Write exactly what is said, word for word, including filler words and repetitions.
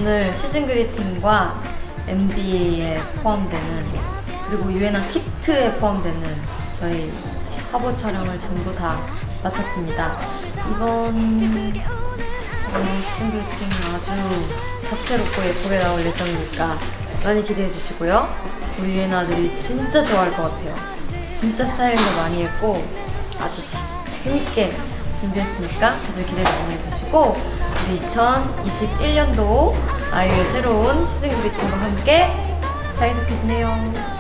오늘 시즌 그리팅과 엠디에 포함되는, 그리고 유엔아 키트에 포함되는 저희 화보 촬영을 전부 다 마쳤습니다. 이번 시즌 그리팅 아주 다채롭고 예쁘게 나올 예정이니까 많이 기대해 주시고요. 우리 유엔아들이 진짜 좋아할 것 같아요. 진짜 스타일링도 많이 했고 아주 재밌게 준비했으니까 다들 기대 많이 해주시고, 우리 이천이십일 년도 아이유의 새로운 시즌 그리팅과 함께 잘 계속해 주세요.